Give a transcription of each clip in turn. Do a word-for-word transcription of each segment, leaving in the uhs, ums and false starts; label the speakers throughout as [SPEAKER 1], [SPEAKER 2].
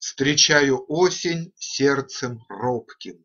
[SPEAKER 1] Встречаю осень сердцем робким.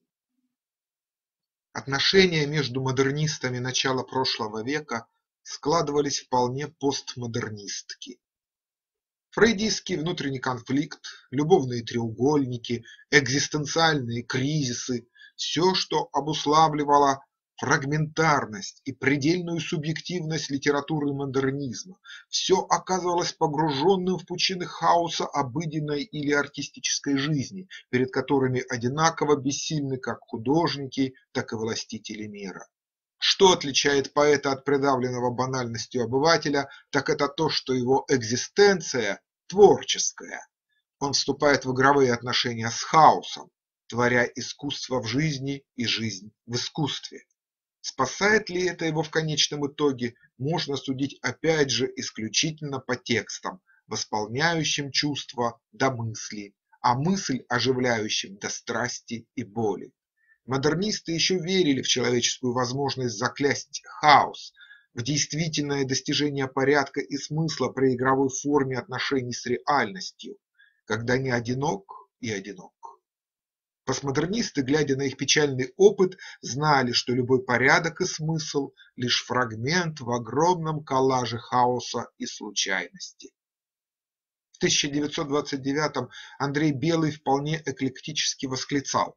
[SPEAKER 1] Отношения между модернистами начала прошлого века складывались вполне постмодернистски. Фрейдистский внутренний конфликт, любовные треугольники, экзистенциальные кризисы – все, что обуславливало фрагментарность и предельную субъективность литературы модернизма, все оказывалось погруженным в пучины хаоса обыденной или артистической жизни, перед которыми одинаково бессильны как художники, так и властители мира. Что отличает поэта от придавленного банальностью обывателя, так это то, что его экзистенция творческая. Он вступает в игровые отношения с хаосом, творя искусство в жизни и жизнь в искусстве. Спасает ли это его в конечном итоге, можно судить опять же исключительно по текстам, восполняющим чувства до мысли, а мысль оживляющим до страсти и боли. Модернисты еще верили в человеческую возможность заклясть хаос, в действительное достижение порядка и смысла при игровой форме отношений с реальностью, когда не одинок и одинок. Постмодернисты, глядя на их печальный опыт, знали, что любой порядок и смысл – лишь фрагмент в огромном коллаже хаоса и случайности. В тысяча девятьсот двадцать девятом Андрей Белый вполне эклектически восклицал: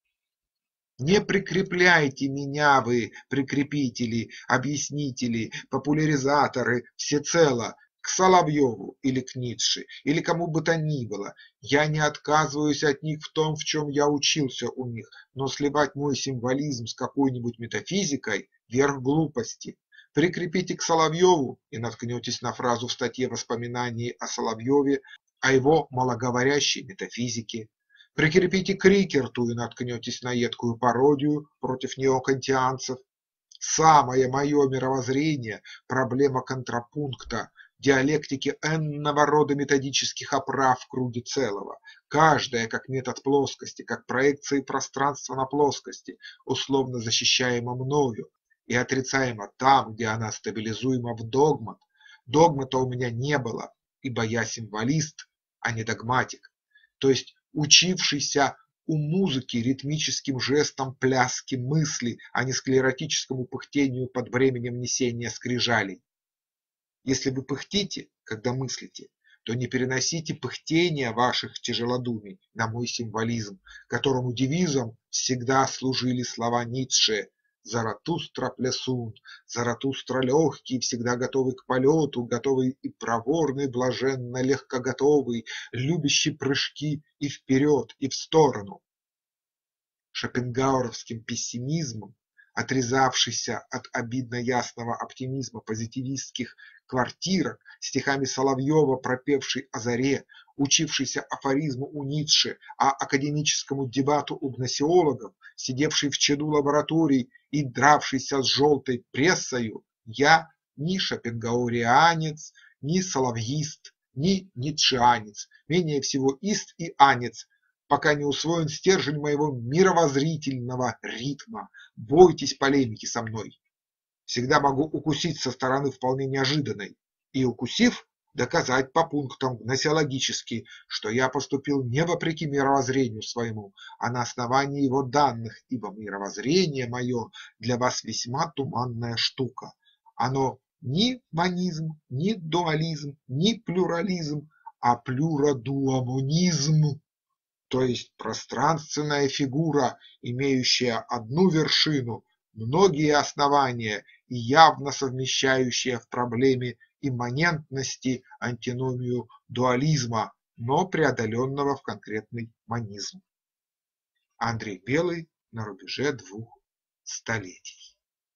[SPEAKER 1] «Не прикрепляйте меня вы, прикрепители, объяснители, популяризаторы, всецело к Соловьеву или к Ницше, или кому бы то ни было. Я не отказываюсь от них в том, в чем я учился у них, но сливать мой символизм с какой-нибудь метафизикой – верх глупости. Прикрепите к Соловьеву и наткнетесь на фразу в статье воспоминаний о Соловьеве о его малоговорящей метафизике. Прикрепите к Рикерту и наткнетесь на едкую пародию против неокантианцев. Самое мое мировоззрение – проблема контрапункта, диалектики энного рода методических оправ в круге целого, каждая как метод плоскости, как проекции пространства на плоскости, условно защищаема мною и отрицаема там, где она стабилизуема в догмат. Догмата у меня не было, ибо я символист, а не догматик, то есть учившийся у музыки ритмическим жестом пляски мысли, а не склеротическому пыхтению под бременем несения скрижалей. Если вы пыхтите, когда мыслите, то не переносите пыхтения ваших тяжелодумий на мой символизм, которому девизом всегда служили слова Ницше: «Заратустра плясун, Заратустра легкий, всегда готовый к полету, готовый и проворный, блаженно легкоготовый, любящий прыжки и вперед, и в сторону». Шопенгауэровским пессимизмом, отрезавшийся от обидно ясного оптимизма позитивистских квартирок, стихами Соловьева, пропевший о заре, учившийся афоризму у Ницше, а академическому дебату у гносеологов, сидевший в чаду лабораторий и дравшийся с желтой прессою, я ни шопенгауэрианец, ни соловьист, ни ницшеанец, менее всего ист и анец, пока не усвоен стержень моего мировоззрительного ритма. Бойтесь полемики со мной. Всегда могу укусить со стороны вполне неожиданной и, укусив, доказать по пунктам гносеологически, что я поступил не вопреки мировоззрению своему, а на основании его данных, ибо мировоззрение мое для вас весьма туманная штука. Оно ни монизм, ни дуализм, ни плюрализм, а плюрадуамонизм, то есть пространственная фигура, имеющая одну вершину, многие основания и явно совмещающая в проблеме имманентности антиномию дуализма, но преодоленного в конкретный монизм. Андрей Белый на рубеже двух столетий.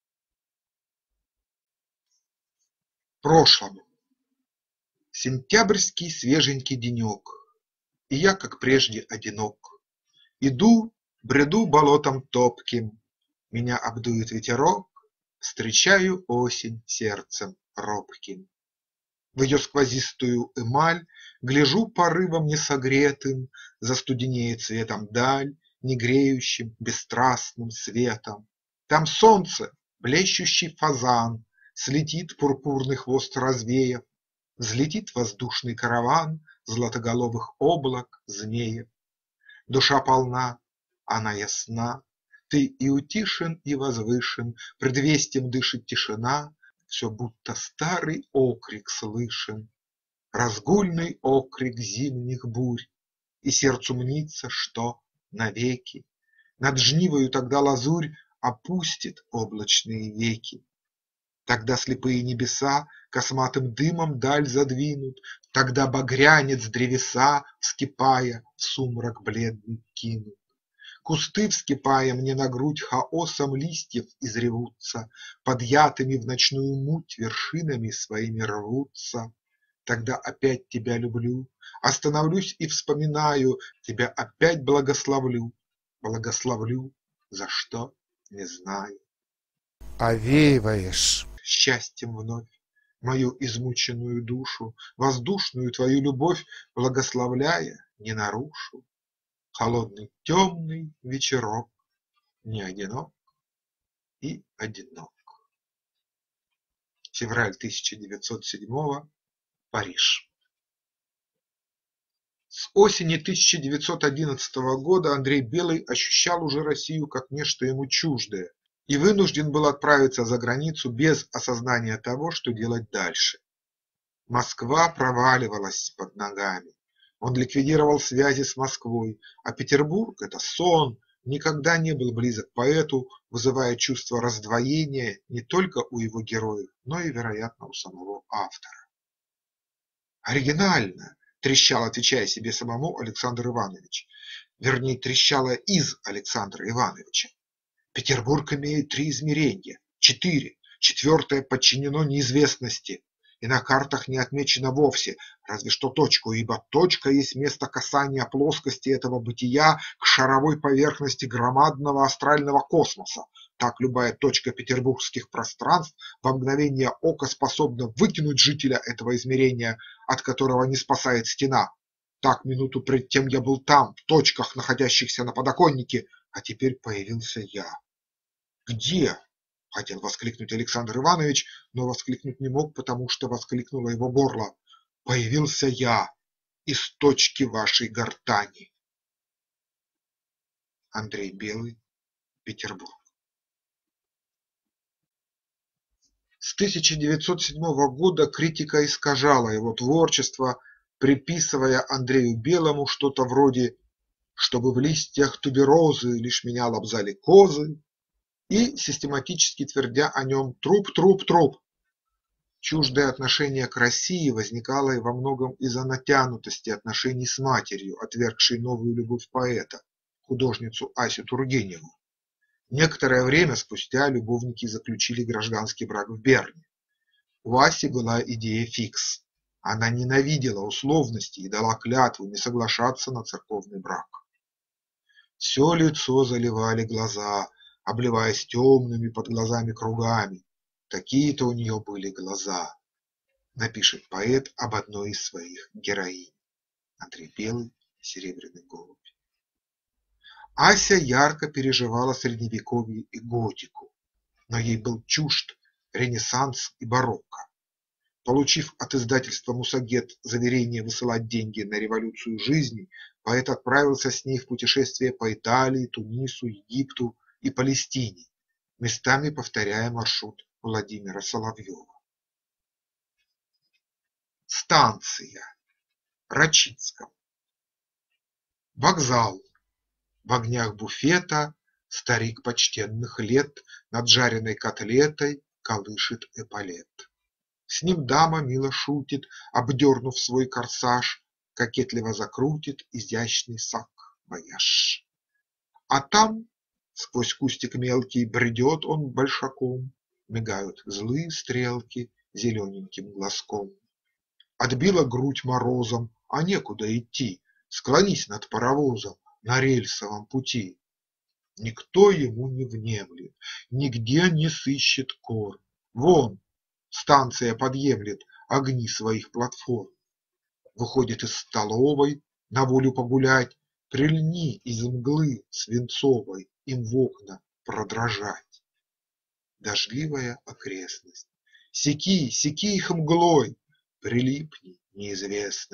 [SPEAKER 1] Прошлому. Сентябрьский свеженький денек, и я, как прежде, одинок. Иду, бреду болотом топким, меня обдует ветерок, встречаю осень сердцем робким. В ее сквозистую эмаль гляжу порывом несогретым, застуденеет цветом даль, не греющим бесстрастным светом. Там солнце, блещущий фазан, слетит пурпурный хвост развеяв, взлетит воздушный караван, златоголовых облак змеев. Душа полна, она ясна, ты и утишен, и возвышен, предвестием дышит тишина, все будто старый окрик слышен, разгульный окрик зимних бурь, и сердцу мнится, что навеки над жнивою тогда лазурь опустит облачные веки. Тогда слепые небеса косматым дымом даль задвинут, тогда багрянец древеса, вскипая, в сумрак бледный кинут. Кусты, вскипая мне на грудь, хаосом листьев изревутся, подъятыми в ночную муть вершинами своими рвутся. Тогда опять тебя люблю, остановлюсь и вспоминаю, тебя опять благословлю, благословлю, за что не знаю.
[SPEAKER 2] Овеиваешь
[SPEAKER 1] Счастьем вновь мою измученную душу, воздушную твою любовь благословляя, не нарушу. Холодный темный вечерок, не одинок и одинок. Февраль тысяча девятьсот седьмого. Париж. С осени тысяча девятьсот одиннадцатого года Андрей Белый ощущал уже Россию как нечто ему чуждое и вынужден был отправиться за границу без осознания того, что делать дальше. Москва проваливалась под ногами. Он ликвидировал связи с Москвой, а Петербург – это сон, никогда не был близок поэту, вызывая чувство раздвоения не только у его героев, но и, вероятно, у самого автора. «Оригинально!» – трещал, отвечая себе самому, Александр Иванович. Вернее, трещало из Александра Ивановича. Петербург имеет три измерения, четыре, четвертое подчинено неизвестности и на картах не отмечено вовсе, разве что точку, ибо точка есть место касания плоскости этого бытия к шаровой поверхности громадного астрального космоса. Так любая точка петербургских пространств во мгновение ока способна выкинуть жителя этого измерения, от которого не спасает стена. Так минуту пред тем я был там, в точках, находящихся на подоконнике, а теперь появился я. «Где?» – хотел воскликнуть Александр Иванович, но воскликнуть не мог, потому что воскликнуло его горло. «Появился я из точки вашей гортани». Андрей Белый, Петербург. С тысяча девятьсот седьмого года критика искажала его творчество, приписывая Андрею Белому что-то вроде «чтобы в листьях туберозы лишь меня лобзали козы» и систематически твердя о нем «труп, труп, труп». Чуждое отношение к России возникало и во многом из-за натянутости отношений с матерью, отвергшей новую любовь поэта, художницу Асю Тургеневу. Некоторое время спустя любовники заключили гражданский брак в Берне. У Аси была идея фикс. Она ненавидела условности и дала клятву не соглашаться на церковный брак. Все лицо заливали глаза, обливаясь темными под глазами кругами. Такие-то у нее были глаза, напишет поэт об одной из своих героинь. Андрей Белый, Серебряный голубь. Ася ярко переживала средневековье и готику, но ей был чужд ренессанс и барокко. Получив от издательства «Мусагет» заверение высылать деньги на революцию жизни, поэт отправился с ней в путешествие по Италии, Тунису, Египту и Палестине, местами повторяя маршрут Владимира Соловьева. Станция. Рачицком. Вокзал. В огнях буфета старик почтенных лет над жареной котлетой колышет эполет. С ним дама мило шутит, обдернув свой корсаж, кокетливо закрутит изящный сак-вояж. А там, сквозь кустик мелкий, бредет он большаком, мигают злые стрелки зелененьким глазком. Отбила грудь морозом, а некуда идти, склонись над паровозом на рельсовом пути. Никто ему не внемлет, нигде не сыщет корм. Вон, станция подъемлет огни своих платформ. Выходит из столовой на волю погулять, прильни из мглы свинцовой им в окна продрожать. Дождливая окрестность. Секи, секи их мглой, прилипни, неизвестность,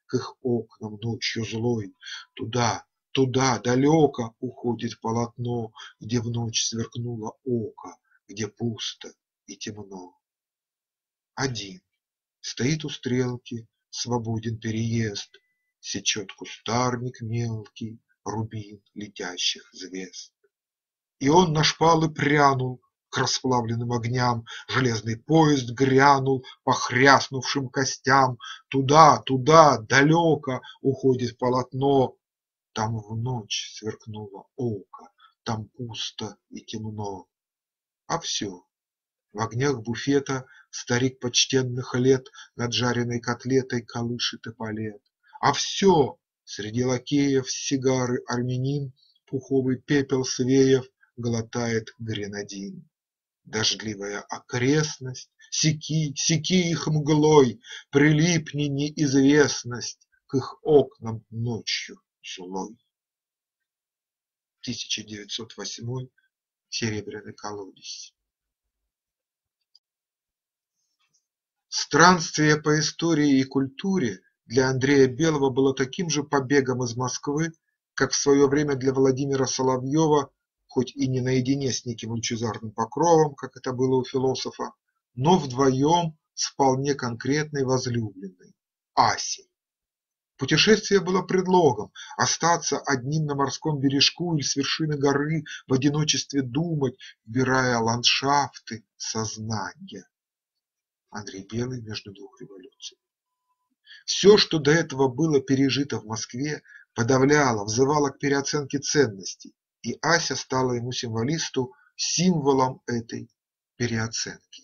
[SPEAKER 1] к их окнам ночью злой. Туда, туда, далеко уходит полотно, где в ночь сверкнуло око, где пусто и темно. Один стоит у стрелки, свободен переезд, сечет кустарник мелкий, рубин летящих звезд. И он на шпалы прянул к расплавленным огням, железный поезд грянул по хряснувшим костям. Туда, туда, далеко уходит полотно, там в ночь сверкнуло око, там пусто и темно. А все в огнях буфета старик почтенных лет над жареной котлетой колышет эполет. А все среди лакеев сигары армянин, пуховый пепел свеев глотает гренадин. Дождливая окрестность, секи, секи их мглой, прилипни неизвестность к их окнам ночью злой. тысяча девятьсот восьмой. Серебряный колодец. Странствие по истории и культуре для Андрея Белого было таким же побегом из Москвы, как в свое время для Владимира Соловьева, хоть и не наедине с неким лучезарным Покровом, как это было у философа, но вдвоем с вполне конкретной возлюбленной – Асей. Путешествие было предлогом остаться одним на морском бережку или с вершины горы в одиночестве думать, вбирая ландшафты сознания. Андрей Белый «Между двух революций». Все, что до этого было пережито в Москве, подавляло, взывало к переоценке ценностей, и Ася стала ему, символисту, символом этой переоценки.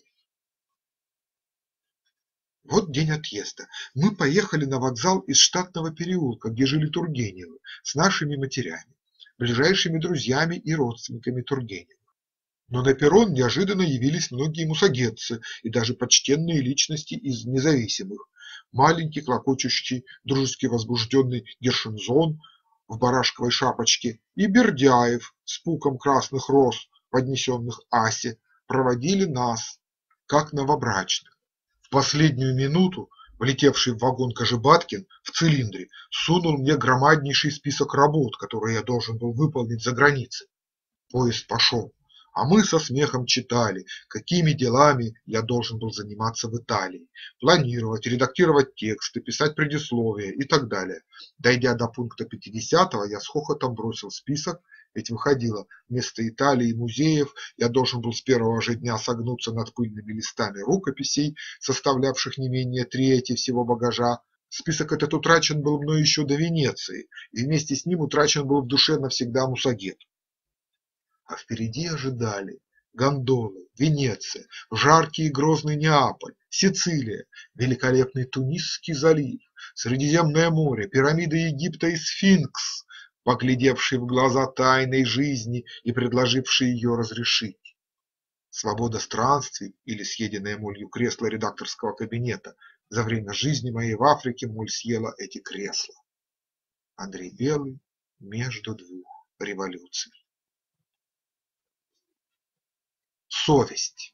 [SPEAKER 1] Вот день отъезда. Мы поехали на вокзал из Штатного переулка, где жили Тургеневы, с нашими матерями, ближайшими друзьями и родственниками Тургеневых. Но на перрон неожиданно явились многие мусагетцы и даже почтенные личности из независимых. Маленький, клокочущий, дружески возбужденный Гершензон в барашковой шапочке и Бердяев с пуком красных роз, поднесенных Асе, проводили нас, как новобрачных. В последнюю минуту влетевший в вагон Кожебаткин в цилиндре сунул мне громаднейший список работ, которые я должен был выполнить за границей. Поезд пошел. А мы со смехом читали, какими делами я должен был заниматься в Италии, планировать, редактировать тексты, писать предисловия и так далее. Дойдя до пункта пятидесятого, я с хохотом бросил список, ведь выходило, вместо Италии и музеев я должен был с первого же дня согнуться над пыльными листами рукописей, составлявших не менее трети всего багажа. Список этот утрачен был мной еще до Венеции, и вместе с ним утрачен был в душе навсегда Мусагет. А впереди ожидали гондолы, Венеция, жаркий и грозный Неаполь, Сицилия, великолепный Тунисский залив, Средиземное море, пирамиды Египта и Сфинкс, поглядевший в глаза тайной жизни и предложивший ее разрешить. Свобода странствий или съеденное молью кресло редакторского кабинета. За время жизни моей в Африке моль съела эти кресла. Андрей Белый «Между двух революций». Совесть.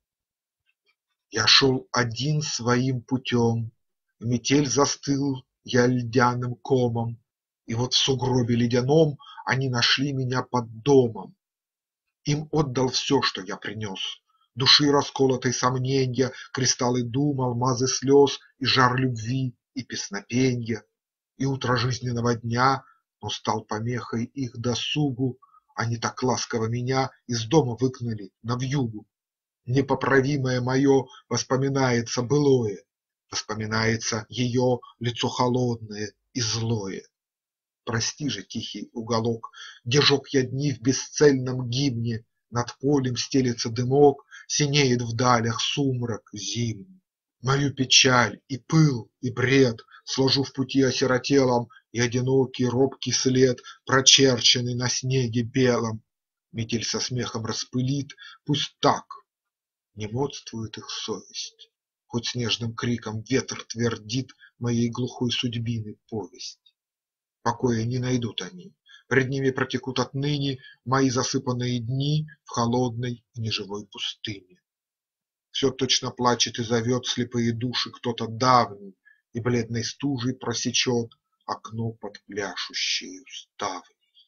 [SPEAKER 1] Я шел один своим путем, в метель застыл я льдяным комом, и вот в сугробе ледяном они нашли меня под домом. Им отдал все, что я принес, души расколотой сомненья, кристаллы дум, алмазы слез, и жар любви, и песнопенья, и утро жизненного дня, но стал помехой их досугу. Они так ласково меня из дома выгнали навьюгу. Непоправимое мое воспоминается былое, воспоминается ее лицо холодное и злое. Прости же, тихий уголок, где жег я дни в бесцельном гимне, над полем стелется дымок, синеет в далях сумрак зимний. Мою печаль и пыл и бред сложу в пути осиротелом, и одинокий робкий след, прочерченный на снеге белом. Метель со смехом распылит, пусть так, не модствует их совесть, хоть снежным криком ветер твердит моей глухой судьбины повесть. Покоя не найдут они, пред ними протекут отныне мои засыпанные дни в холодной и неживой пустыне. Все точно плачет и зовет слепые души кто-то давний, и бледной стужей просечет окно под пляшущею ставней.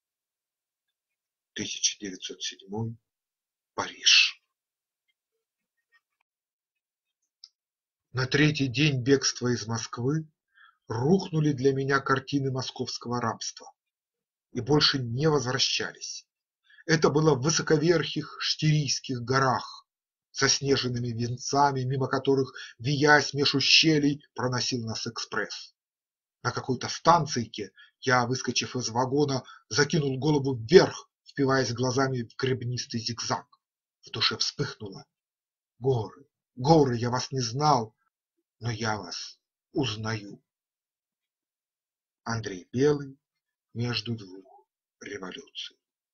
[SPEAKER 1] тысяча девятьсот седьмой. Париж. На третий день бегства из Москвы рухнули для меня картины московского рабства и больше не возвращались. Это было в высоковерхих Штирийских горах, заснеженными венцами, мимо которых, виясь меж ущелий, проносил нас экспресс. На какой-то станцийке я, выскочив из вагона, закинул голову вверх, впиваясь глазами в гребнистый зигзаг. В душе вспыхнуло: горы, горы, я вас не знал, но я вас узнаю. Андрей Белый. Между двух революций.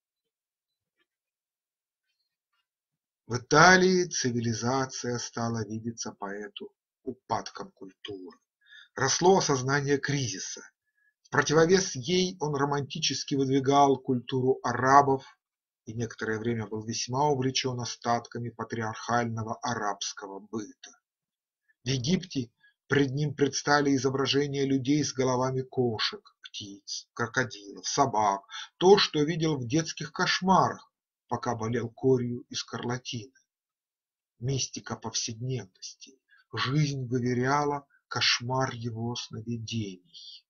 [SPEAKER 1] В Италии цивилизация стала видеться поэту упадком культуры. Росло осознание кризиса. В противовес ей он романтически выдвигал культуру арабов и некоторое время был весьма увлечен остатками патриархального арабского быта. В Египте пред ним предстали изображения людей с головами кошек, птиц, крокодилов, собак, то, что видел в детских кошмарах, пока болел корью и скарлатиной. Мистика повседневности, жизнь выверяла кошмар его сновидений.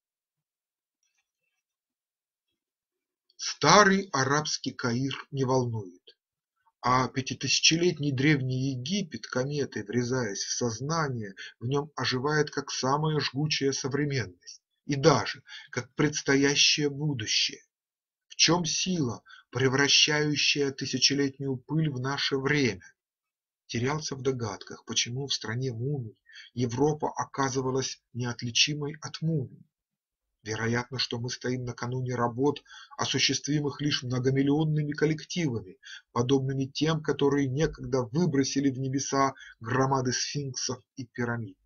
[SPEAKER 1] Старый арабский Каир не волнует, а пятитысячелетний древний Египет, кометой врезаясь в сознание, в нем оживает как самая жгучая современность и даже как предстоящее будущее. В чем сила, превращающая тысячелетнюю пыль в наше время? Терялся в догадках, почему в стране мумий Европа оказывалась неотличимой от мумий. Вероятно, что мы стоим накануне работ, осуществимых лишь многомиллионными коллективами, подобными тем, которые некогда выбросили в небеса громады сфинксов и пирамид.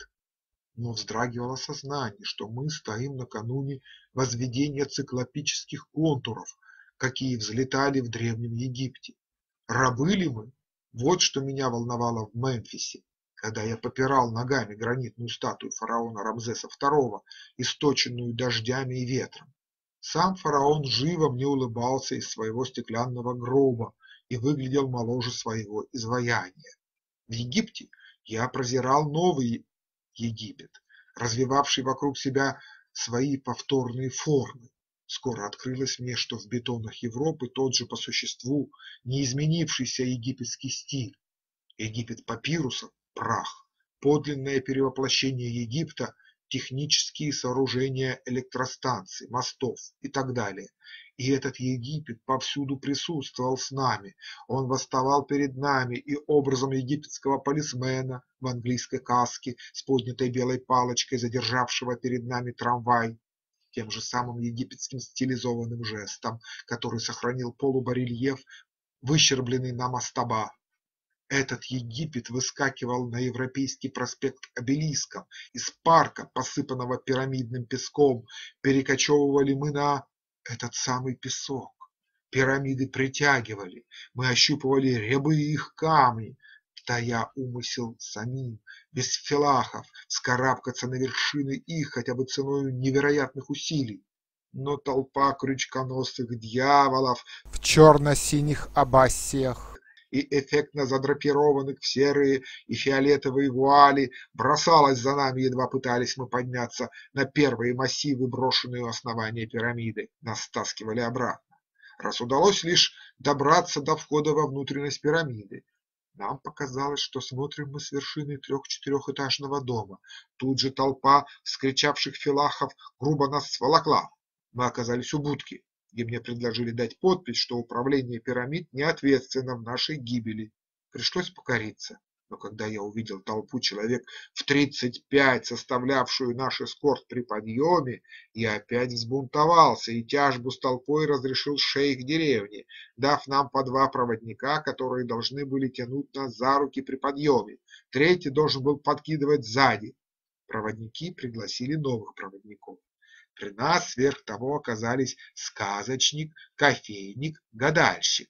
[SPEAKER 1] Но вздрагивало сознание, что мы стоим накануне возведения циклопических контуров, какие взлетали в Древнем Египте. Рабы ли мы? Вот что меня волновало в Мемфисе, когда я попирал ногами гранитную статую фараона Рамзеса второго, источенную дождями и ветром. Сам фараон живо мне улыбался из своего стеклянного гроба и выглядел моложе своего изваяния. В Египте я прозирал новый Египет, развивавший вокруг себя свои повторные формы. Скоро открылось мне, что в бетонах Европы тот же по существу неизменившийся египетский стиль. Египет папирусов – прах, подлинное перевоплощение Египта – технические сооружения электростанций, мостов и так далее. И этот Египет повсюду присутствовал с нами, он восставал перед нами и образом египетского полисмена в английской каске с поднятой белой палочкой, задержавшего перед нами трамвай, тем же самым египетским стилизованным жестом, который сохранил полубарельеф, выщербленный на мастаба. Этот Египет выскакивал на Европейский проспект Обелиском из парка, посыпанного пирамидным песком, перекочевывали мы на этот самый песок. Пирамиды притягивали, мы ощупывали рябые их камни, тая умысел самим, без филахов, вскарабкаться на вершины их хотя бы ценою невероятных усилий. Но толпа крючконосых дьяволов
[SPEAKER 2] в черно-синих аббасиях
[SPEAKER 1] и эффектно задрапированных в серые и фиолетовые вуали бросалась за нами, едва пытались мы подняться на первые массивы, брошенные у основания пирамиды. Нас стаскивали обратно. Раз удалось лишь добраться до входа во внутренность пирамиды, нам показалось, что смотрим мы с вершины трех-четырехэтажного дома. Тут же толпа вскричавших филахов грубо нас сволокла. Мы оказались у будки, где мне предложили дать подпись, что управление пирамид не ответственно в нашей гибели. Пришлось покориться. Но когда я увидел толпу человек в тридцать пять, составлявшую наш эскорт при подъеме, я опять взбунтовался и тяжбу с толпой разрешил шейх деревни, дав нам по два проводника, которые должны были тянуть нас за руки при подъеме. Третий должен был подкидывать сзади. Проводники пригласили новых проводников. При нас сверх того оказались сказочник, кофейник, гадальщик.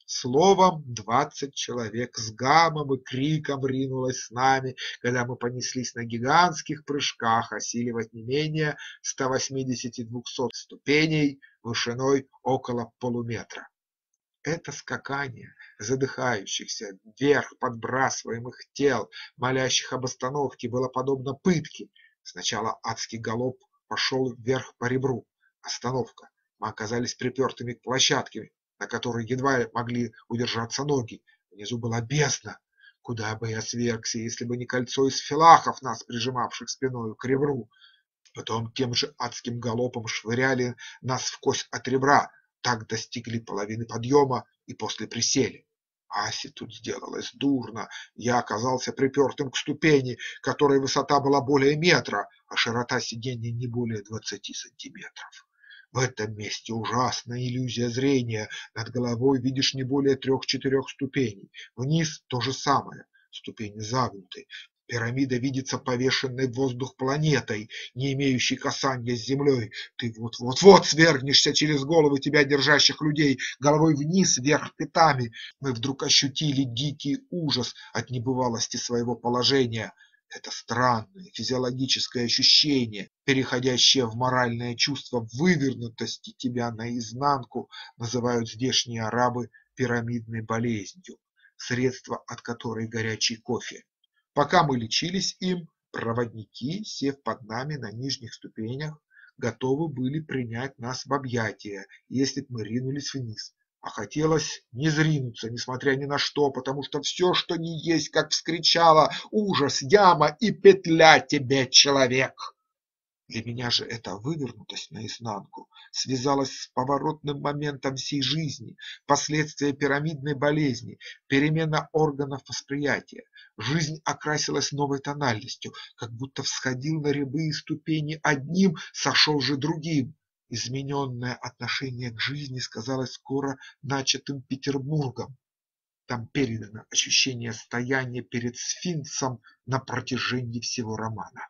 [SPEAKER 1] Словом, двадцать человек с гамом и криком ринулось с нами, когда мы понеслись на гигантских прыжках осиливать не менее ста восьмидесяти двухсот ступеней вышиной около полуметра. Это скакание задыхающихся, вверх подбрасываемых тел, молящих об остановке, было подобно пытке. Сначала адский галоп пошел вверх по ребру. Остановка. Мы оказались припертыми к площадке, на которой едва могли удержаться ноги. Внизу была бездна. Куда бы я свергся, если бы не кольцо из филахов, нас прижимавших спиною к ребру. Потом тем же адским галопом швыряли нас вкось от ребра, так достигли половины подъема и после присели. Асе тут сделалось дурно, я оказался припертым к ступени, которой высота была более метра, а широта сиденья не более двадцати сантиметров. В этом месте ужасная иллюзия зрения, над головой видишь не более трех-четырех ступеней, вниз то же самое, ступени загнуты. Пирамида видится повешенной в воздух планетой, не имеющей касания с землей. Ты вот-вот-вот свергнешься через головы тебя держащих людей, головой вниз, вверх пятами. Мы вдруг ощутили дикий ужас от небывалости своего положения. Это странное физиологическое ощущение, переходящее в моральное чувство вывернутости тебя наизнанку, называют здешние арабы пирамидной болезнью, средство от которой горячий кофе. Пока мы лечились им, проводники, сев под нами на нижних ступенях, готовы были принять нас в объятия, если б мы ринулись вниз. А хотелось не зринуться, несмотря ни на что, потому что все, что ни есть, как вскричало: ужас, яма и петля тебе, человек! Для меня же эта вывернутость наизнанку связалась с поворотным моментом всей жизни, последствия пирамидной болезни, перемена органов восприятия. Жизнь окрасилась новой тональностью, как будто всходил на рябые ступени одним, сошел же другим. Измененное отношение к жизни сказалось скоро начатым Петербургом. Там передано ощущение стояния перед сфинксом на протяжении всего романа.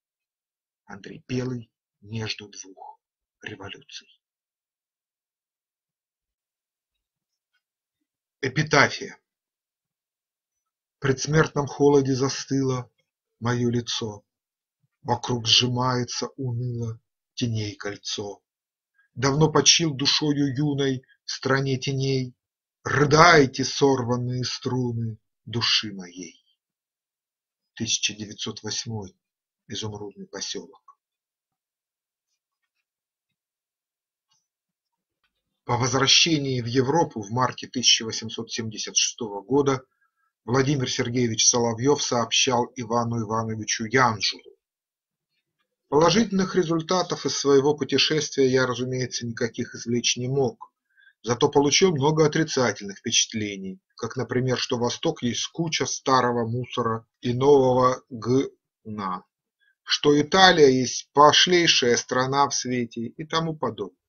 [SPEAKER 1] Андрей Белый между двух революций. Эпитафия. В предсмертном холоде застыло мое лицо, вокруг сжимается уныло теней кольцо. Давно почил душою юной в стране теней, рыдайте, сорванные струны души моей. тысяча девятьсот восьмой. Изумрудный поселок. По возвращении в Европу в марте тысяча восемьсот семьдесят шестого года Владимир Сергеевич Соловьев сообщал Ивану Ивановичу Янжулу: положительных результатов из своего путешествия я, разумеется, никаких извлечь не мог, зато получил много отрицательных впечатлений, как, например, что Восток есть куча старого мусора и нового г-на, что Италия есть пошлейшая страна в свете и тому подобное.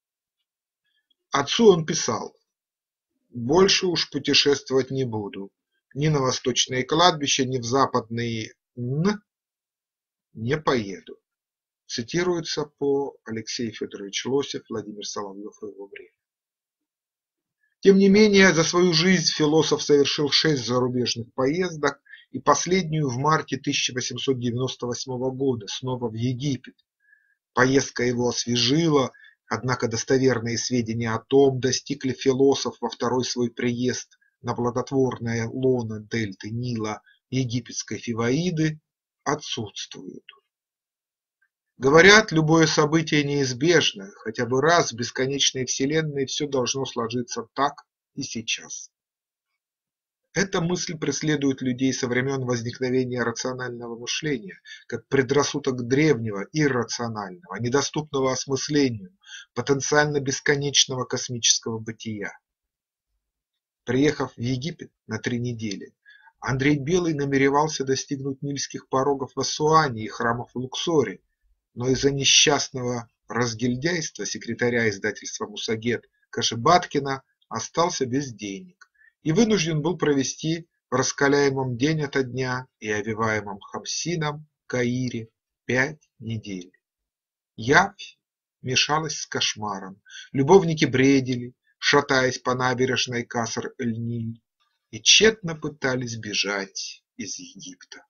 [SPEAKER 1] Отцу он писал: больше уж путешествовать не буду, ни на восточные кладбища, ни в западные Н не поеду. Цитируется по Алексей Федорович Лосев, Владимир Соловьев в его время. Тем не менее, за свою жизнь философ совершил шесть зарубежных поездок, и последнюю в марте тысяча восемьсот девяносто восьмого года, снова в Египет. Поездка его освежила, однако достоверные сведения о том, достиг ли философ во второй свой приезд на плодотворное лоно дельты Нила египетской Фиваиды, отсутствуют. Говорят, любое событие неизбежно, хотя бы раз в бесконечной вселенной все должно сложиться так и сейчас. Эта мысль преследует людей со времен возникновения рационального мышления, как предрассудок древнего, иррационального, недоступного осмыслению, потенциально бесконечного космического бытия. Приехав в Египет на три недели, Андрей Белый намеревался достигнуть нильских порогов в Ассуане и храмов в Луксоре, но из-за несчастного разгильдяйства секретаря издательства «Мусагет» Кашибаткина остался без денег и вынужден был провести в раскаляемом день ото дня и овиваемом Хамсином Каире пять недель. Явь мешалась с кошмаром, любовники бредили, шатаясь по набережной Каср-эль-Ниль, и тщетно пытались бежать из Египта.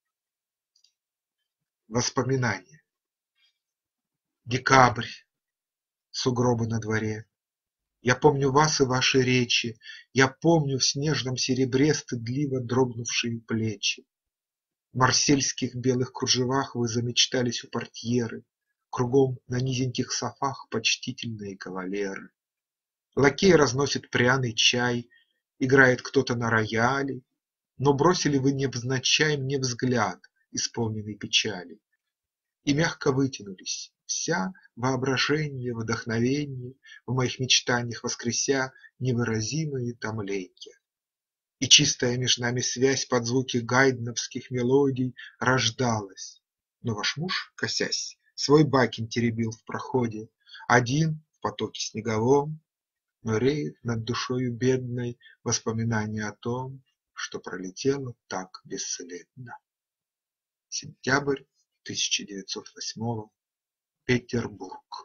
[SPEAKER 1] Воспоминания. Декабрь, сугробы на дворе. Я помню вас и ваши речи, я помню в снежном серебре стыдливо дрогнувшие плечи. В марсельских белых кружевах вы замечтались у портьеры, кругом на низеньких софах почтительные кавалеры. Лакей разносит пряный чай, играет кто-то на рояле, но бросили вы невзначай мне взгляд, исполненный печали, и мягко вытянулись, вся воображение, вдохновенье, в моих мечтаниях воскреся невыразимые томленья. И чистая меж нами связь под звуки гайдновских мелодий рождалась. Но ваш муж, косясь, свой бакин теребил в проходе, один в потоке снеговом, но реет над душою бедной воспоминание о том, что пролетело так бесследно. Сентябрь тысяча девятьсот восьмого. Петербург.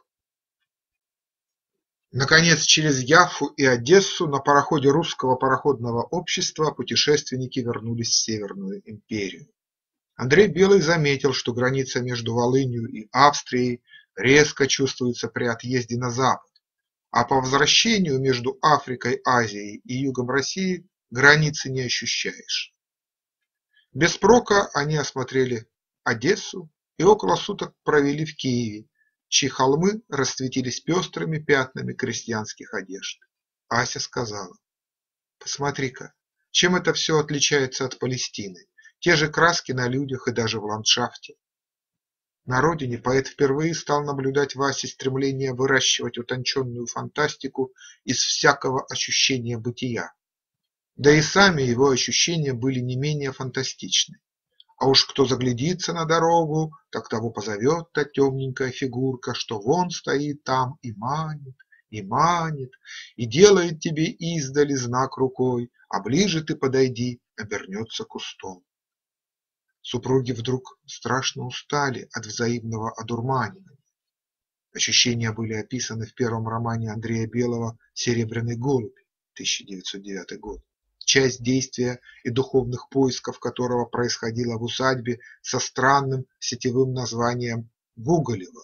[SPEAKER 1] Наконец, через Яффу и Одессу на пароходе Русского пароходного общества путешественники вернулись в Северную империю. Андрей Белый заметил, что граница между Волынью и Австрией резко чувствуется при отъезде на запад, а по возвращению между Африкой, Азией и югом России границы не ощущаешь. Без прока они осмотрели Одессу и около суток провели в Киеве, чьи холмы расцветились пестрыми пятнами крестьянских одежд. Ася сказала: «Посмотри-ка, чем это все отличается от Палестины? Те же краски на людях и даже в ландшафте». На родине поэт впервые стал наблюдать в Асе стремление выращивать утонченную фантастику из всякого ощущения бытия. Да и сами его ощущения были не менее фантастичны. А уж кто заглядится на дорогу, так того позовет та темненькая фигурка, что вон стоит там и манит, и манит, и делает тебе издали знак рукой, а ближе ты подойди, обернется кустом. Супруги вдруг страшно устали от взаимного одурманивания. Ощущения были описаны в первом романе Андрея Белого «Серебряный голубь» тысяча девятьсот девятый год. Часть действия и духовных поисков которого происходила в усадьбе со странным сетевым названием Гоголева.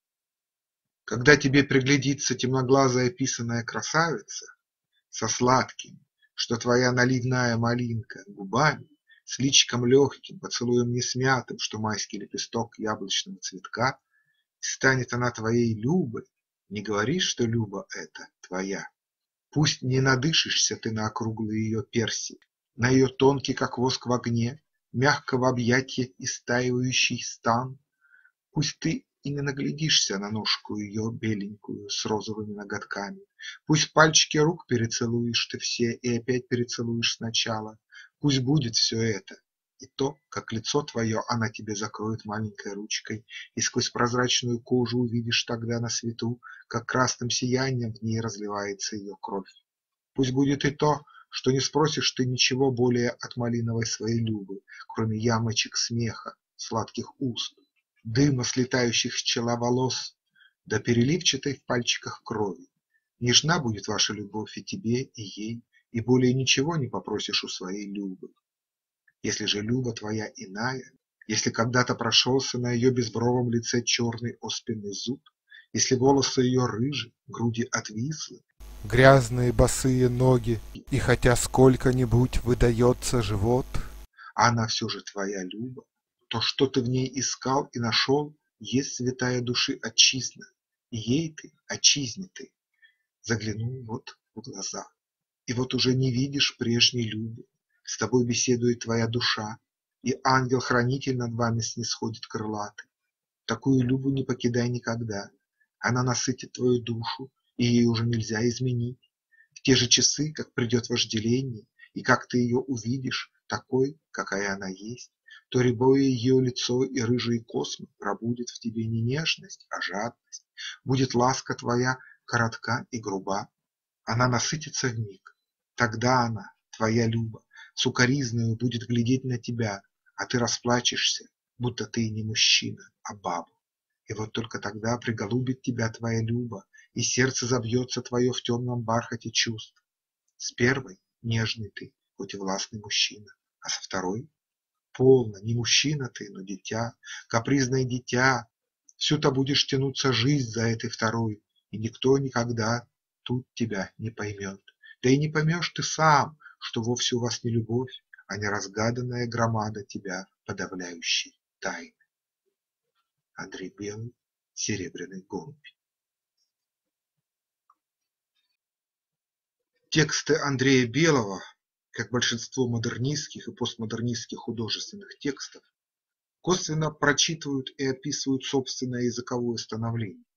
[SPEAKER 1] Когда тебе приглядится темноглазая писаная красавица со сладкими, что твоя наливная малинка, губами, с личиком легким, поцелуем несмятым, что майский лепесток яблочного цветка, станет она твоей Любой, не говори, что Люба эта твоя. Пусть не надышишься ты на округлые ее перси, на ее тонкий, как воск в огне, мягко в объятье истаивающий стан. Пусть ты и не наглядишься на ножку ее беленькую с розовыми ноготками. Пусть пальчики рук перецелуешь ты все и опять перецелуешь сначала. Пусть будет все это, и то, как лицо твое она тебе закроет маленькой ручкой, и сквозь прозрачную кожу увидишь тогда на свету, как красным сиянием в ней разливается ее кровь. Пусть будет и то, что не спросишь ты ничего более от малиновой своей Любы, кроме ямочек смеха, сладких уст, дыма слетающих с чела волос, да переливчатой в пальчиках крови. Нежна будет ваша любовь и тебе, и ей, и более ничего не попросишь у своей Любы. Если же Люба твоя иная, если когда-то прошелся на ее безбровом лице черный оспенный зуд, если волосы ее рыжи, груди отвислы,
[SPEAKER 2] грязные босые ноги, и хотя сколько-нибудь выдается живот,
[SPEAKER 1] а она все же твоя Люба, то, что ты в ней искал и нашел, есть святая души отчизна, и ей ты, отчизне ты, заглянул вот в глаза, и вот уже не видишь прежней Любы, с тобой беседует твоя душа, и ангел-хранитель над вами снисходит крылатый. Такую Любу не покидай никогда, она насытит твою душу, и ей уже нельзя изменить. В те же часы, как придет вожделение, и как ты ее увидишь, такой, какая она есть, то рябое ее лицо и рыжие космы пробудет в тебе не нежность, а жадность. Будет ласка твоя коротка и груба, она насытится вмиг. Тогда она, твоя Люба, сукоризною будет глядеть на тебя, а ты расплачешься, будто ты не мужчина, а баба. И вот только тогда приголубит тебя твоя Люба, и сердце забьется твое в темном бархате чувств. С первой нежный ты, хоть и властный мужчина, а со второй полно, не мужчина ты, но дитя, капризное дитя. Всю-то будешь тянуться жизнь за этой второй, и никто никогда тут тебя не поймет. Да и не поймешь ты сам, что вовсе у вас не любовь, а неразгаданная громада тебя подавляющей тайны. Андрей Белый, «Серебряный голубь». Тексты Андрея Белого, как большинство модернистских и постмодернистских художественных текстов, косвенно прочитывают и описывают собственное языковое становление.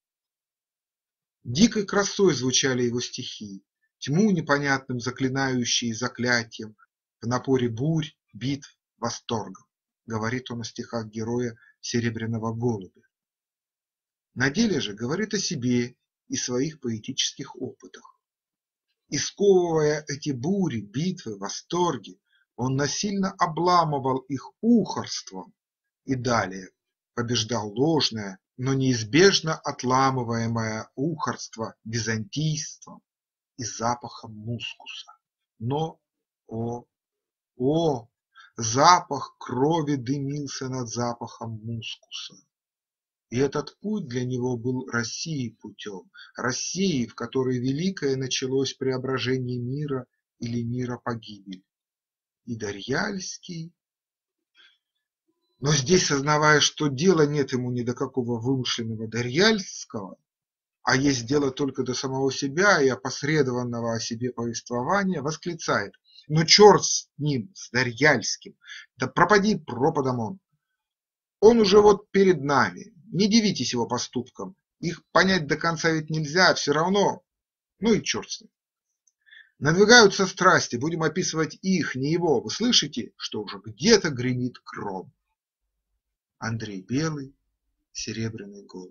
[SPEAKER 1] Дикой красой звучали его стихи, тьму непонятным заклинающие заклятием, в напоре бурь, битв, восторгов, говорит он о стихах героя «Серебряного голубя». На деле же говорит о себе и своих поэтических опытах. И сковывая эти бури, битвы, восторги, он насильно обламывал их ухорством и далее побеждал ложное, но неизбежно отламываемое ухорство византийством и запахом мускуса. Но, о, о, запах крови дымился над запахом мускуса. И этот путь для него был Россией путем, Россией, в которой великое началось преображение мира или мира погибель. И Дарьяльский… Но здесь, сознавая, что дела нет ему ни до какого вымышленного Дарьяльского, а есть дело только до самого себя и опосредованного о себе повествования, восклицает: ну черт с ним, с Дарьяльским, да пропади пропадом он. Он уже вот перед нами, не дивитесь его поступкам, их понять до конца ведь нельзя, все равно, ну и черт с ним. Надвигаются страсти, будем описывать их, не его, вы слышите, что уже где-то гремит гром. Андрей Белый, «Серебряный голубь».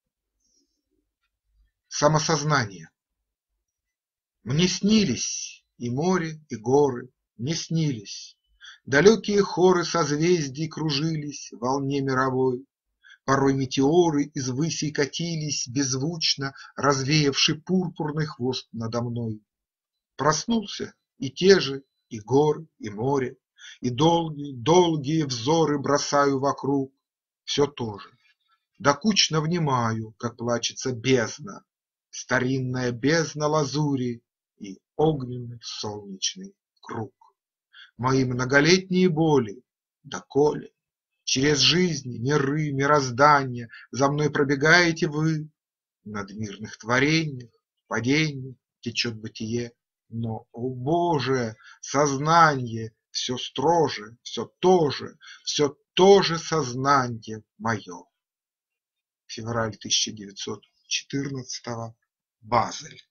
[SPEAKER 1] Самосознание. Мне снились и море, и горы, мне снились. Далекие хоры созвездий кружились в волне мировой. Порой метеоры из высей катились, беззвучно развеявши пурпурный хвост надо мной. Проснулся, и те же, и горы, и море, и долгие, долгие взоры бросаю вокруг. Все то же. Докучно внимаю, как плачется бездна, старинная бездна лазури и огненный солнечный круг. Мои многолетние боли, доколе через жизни, миры, мироздания за мной пробегаете вы, в надмирных творениях, падениях течет бытие, но, о Боже, сознание все строже, все то же, все то же сознание мое. Февраль тысяча девятьсот четырнадцатого. Базель.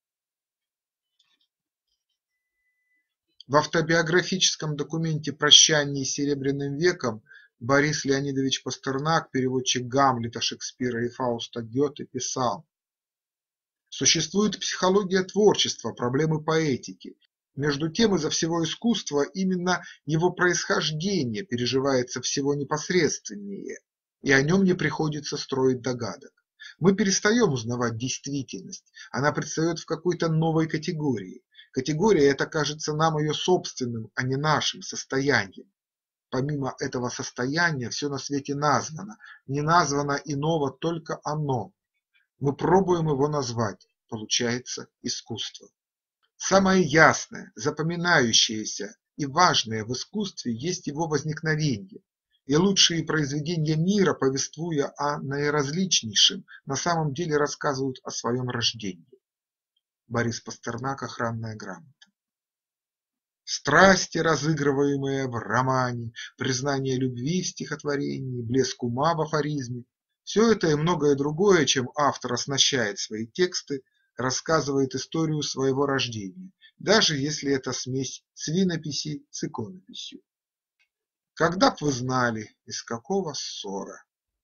[SPEAKER 1] В автобиографическом документе «Прощание с Серебряным веком» Борис Леонидович Пастернак, переводчик Гамлета, Шекспира и Фауста Гёте, писал: «Существует психология творчества, проблемы поэтики. Между тем, из-за всего искусства именно его происхождение переживается всего непосредственнее, и о нем не приходится строить догадок. Мы перестаем узнавать действительность, она предстает в какой-то новой категории. Категория эта кажется нам ее собственным, а не нашим состоянием. Помимо этого состояния все на свете названо, не названо иного, только оно. Мы пробуем его назвать, получается искусство. Самое ясное, запоминающееся и важное в искусстве есть его возникновение, и лучшие произведения мира, повествуя о наиразличнейшем, на самом деле рассказывают о своем рождении. Борис Пастернак, «Охранная грамота». Страсти, разыгрываемые в романе, признание любви в стихотворении, блеск ума в афоризме – все это и многое другое, чем автор оснащает свои тексты, рассказывает историю своего рождения, даже если это смесь свинописи с иконописью. Когда б вы знали, из какого ссора.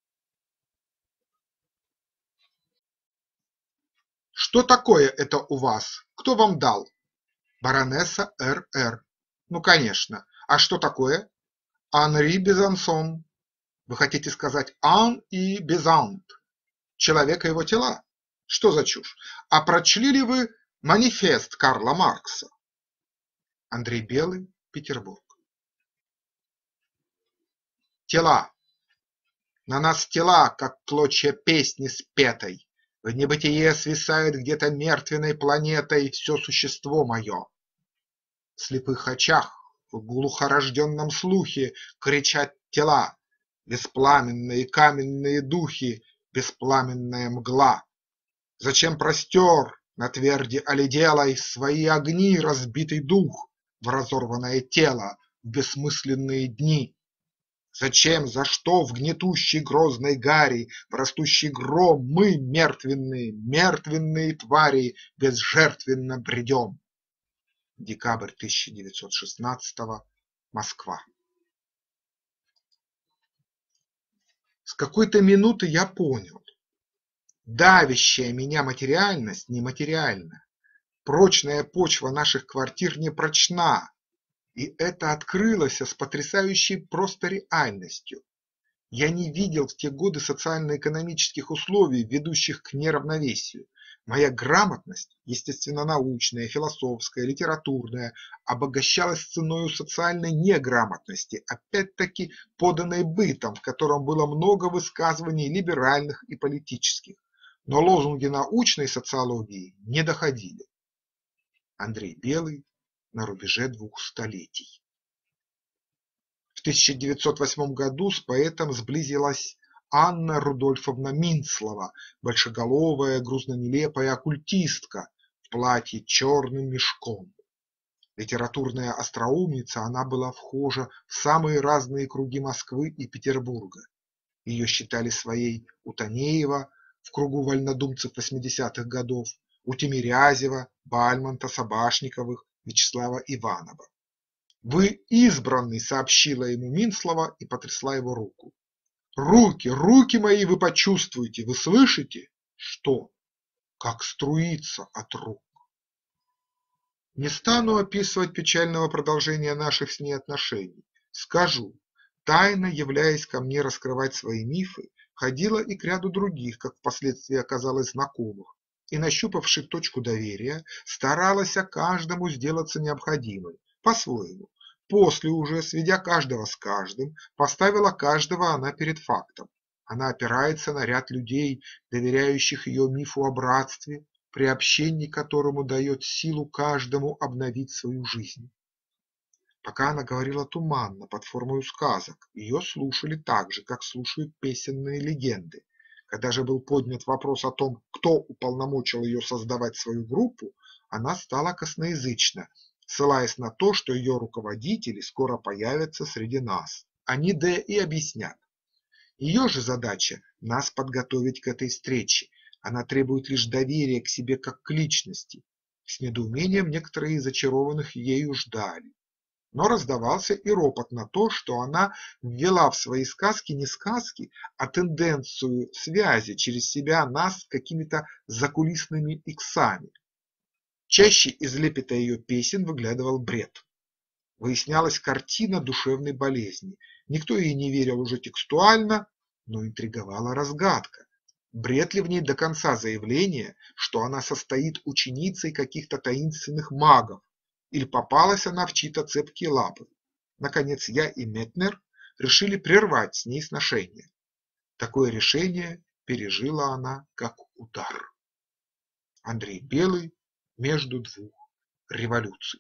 [SPEAKER 1] Что такое это у вас? Кто вам дал? Баронесса Р Р. Ну, конечно. А что такое? Анри Безансон. Вы хотите сказать ан и безант? Человек и его тела? Что за чушь? А прочли ли вы манифест Карла Маркса? Андрей Белый, Петербург. Тела. На нас тела, как клочья песни спетой. В небытие свисает где-то мертвенной планетой все существо мое. В слепых очах, в глухорожденном слухе кричат тела, беспламенные каменные духи, беспламенная мгла. Зачем простер на тверди оледелой свои огни разбитый дух в разорванное тело в бессмысленные дни? Зачем, за что в гнетущей грозной гари, в растущий гром мы, мертвенные, мертвенные твари, безжертвенно бредем? Декабрь тысяча девятьсот шестнадцатого. Москва. С какой-то минуты я понял: давящая меня материальность нематериальна, прочная почва наших квартир не прочна, и это открылось с потрясающей просто реальностью. Я не видел в те годы социально-экономических условий, ведущих к неравновесию. Моя грамотность, естественно-научная, философская, литературная, обогащалась ценою социальной неграмотности, опять-таки поданной бытом, в котором было много высказываний либеральных и политических, но лозунги научной социологии не доходили. Андрей Белый. На рубеже двух столетий. В тысяча девятьсот восьмом году с поэтом сблизилась Анна Рудольфовна Минцлова, большеголовая, грузно-нелепая оккультистка в платье черным мешком. Литературная остроумница, она была вхожа в самые разные круги Москвы и Петербурга. Ее считали своей у Танеева в кругу вольнодумцев восьмидесятых годов, у Тимирязева, Бальмонта, Собашниковых, Вячеслава Иванова. «Вы избранный», — сообщила ему Минцлова и потрясла его руку. «Руки, руки мои вы почувствуете, вы слышите?» «Что?» «Как струится от рук». Не стану описывать печального продолжения наших с ней отношений. Скажу, тайно являясь ко мне раскрывать свои мифы, ходила и к ряду других, как впоследствии оказалось, знакомых, и, нащупавши точку доверия, старалась о каждому сделаться необходимой, по-своему. После уже, сведя каждого с каждым, поставила каждого она перед фактом. Она опирается на ряд людей, доверяющих ее мифу о братстве, при общении к которому дает силу каждому обновить свою жизнь. Пока она говорила туманно, под формою сказок, ее слушали так же, как слушают песенные легенды. Когда же был поднят вопрос о том, кто уполномочил ее создавать свою группу, она стала косноязычна, ссылаясь на то, что ее руководители скоро появятся среди нас. Они да и объяснят. Ее же задача – нас подготовить к этой встрече. Она требует лишь доверия к себе как к личности. С недоумением некоторые из зачарованных ею ждали. Но раздавался и ропот на то, что она ввела в свои сказки не сказки, а тенденцию связи через себя нас с какими-то закулисными иксами. Чаще из лепета ее песен выглядывал бред. Выяснялась картина душевной болезни. Никто ей не верил уже текстуально, но интриговала разгадка. Бред ли в ней до конца заявление, что она состоит ученицей каких-то таинственных магов, или попалась она в чьи-то цепкие лапы? Наконец я и Метнер решили прервать с ней сношение. Такое решение пережила она как удар. Андрей Белый. Между двух революций.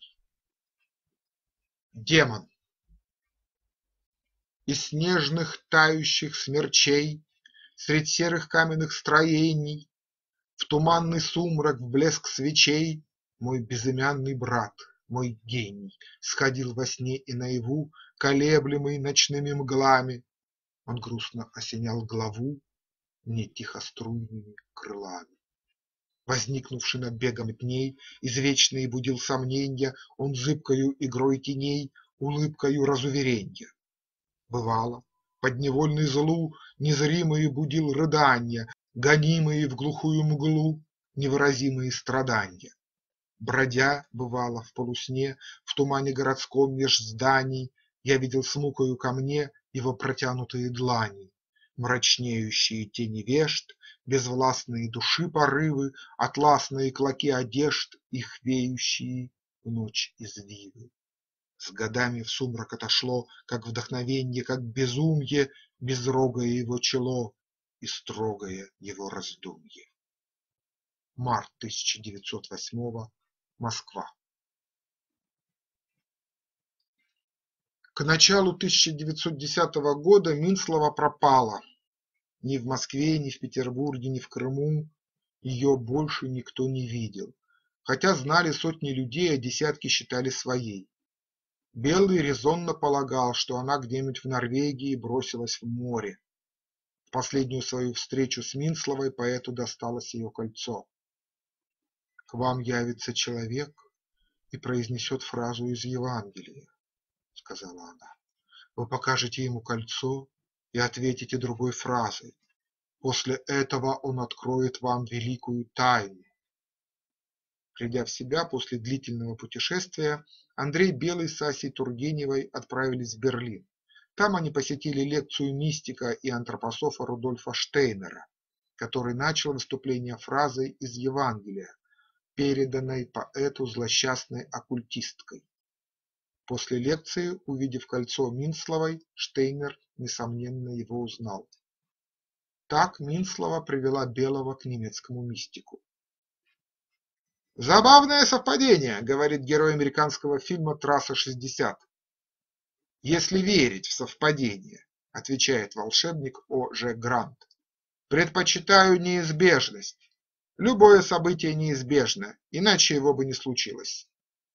[SPEAKER 1] Демон. Из снежных тающих смерчей, средь серых каменных строений, в туманный сумрак, в блеск свечей, мой безымянный брат, мой гений, сходил во сне и наяву, колеблемый ночными мглами. Он грустно осенял главу мне тихоструйными крылами. Возникнувший над бегом дней, извечные будил сомненья, он зыбкою игрой теней, улыбкою разуверенья. Бывало, подневольный злу незримые будил рыданья, гонимые в глухую мглу невыразимые страданья. Бродя, бывало, в полусне, в тумане городском меж зданий, я видел с мукою ко мне его протянутые длани, мрачнеющие тени вежд, безвластные души порывы, атласные клоки одежд, их веющие в ночь извивы. С годами в сумрак отошло, как вдохновенье, как безумье, безрогое его чело и строгое его раздумье. Март тысяча девятьсот восьмого. Москва. К началу тысяча девятьсот десятого года Минслова пропала. Ни в Москве, ни в Петербурге, ни в Крыму ее больше никто не видел, хотя знали сотни людей, а десятки считали своей. Белый резонно полагал, что она где-нибудь в Норвегии бросилась в море. В последнюю свою встречу с Минсловой поэту досталось ее кольцо. «К вам явится человек и произнесет фразу из Евангелия», — сказала она. «Вы покажете ему кольцо и ответите другой фразой. После этого он откроет вам великую тайну». Придя в себя после длительного путешествия, Андрей Белый с Асей Тургеневой отправились в Берлин. Там они посетили лекцию мистика и антропософа Рудольфа Штейнера, который начал выступление фразой из Евангелия, переданной поэту злосчастной оккультисткой. После лекции, увидев кольцо Минсловой, Штейнер, несомненно, его узнал. Так Минслова привела Белого к немецкому мистику. «Забавное совпадение», — говорит герой американского фильма «Трасса шестьдесят». «Если верить в совпадение», — отвечает волшебник О. Ж. Грант, — «предпочитаю неизбежность. Любое событие неизбежно, иначе его бы не случилось».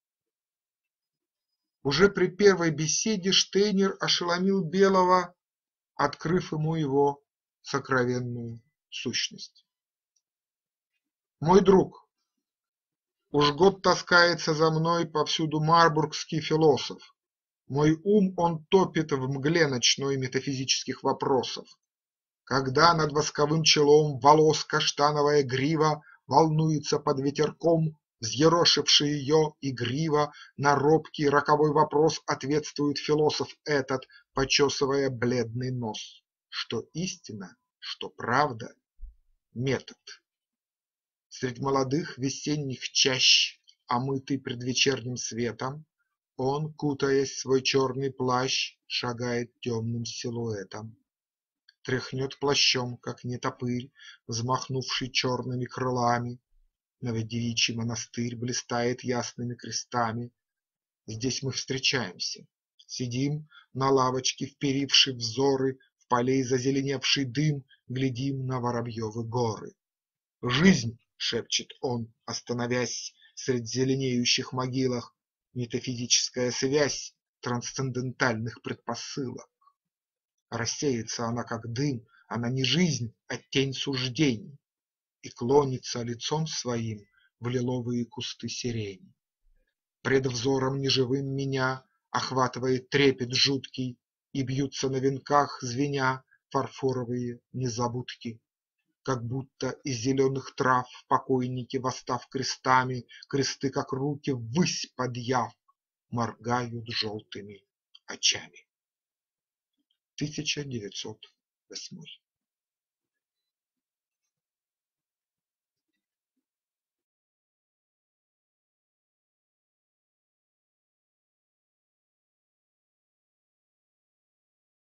[SPEAKER 1] Уже при первой беседе Штейнер ошеломил Белого, открыв ему его сокровенную сущность. «Мой друг, уж год таскается за мной повсюду марбургский философ. Мой ум он топит в мгле ночной метафизических вопросов. Когда над восковым челом волос каштановая грива волнуется под ветерком, взъерошивший ее игриво, на робкий роковой вопрос ответствует философ этот, почесывая бледный нос. Что истина, что правда – метод. Средь молодых весенних чащ, омытый предвечерним светом, он, кутаясь в свой черный плащ, шагает темным силуэтом. Тряхнет плащом, как нетопырь, взмахнувший черными крылами. Новодевичий монастырь блистает ясными крестами. Здесь мы встречаемся, сидим на лавочке, вперивши взоры в полей зазеленевший дым, глядим на Воробьевы горы. «Жизнь!» — шепчет он, остановясь средь зеленеющих могилах, метафизическая связь трансцендентальных предпосылок. Рассеется она, как дым, она не жизнь, а тень суждений, и клонится лицом своим в лиловые кусты сирени. Пред взором неживым меня охватывает трепет жуткий, и бьются на венках, звеня, фарфоровые незабудки. Как будто из зеленых трав покойники, восстав крестами, кресты, как руки, ввысь подъяв, моргают желтыми очами. тысяча девятьсот восьмой.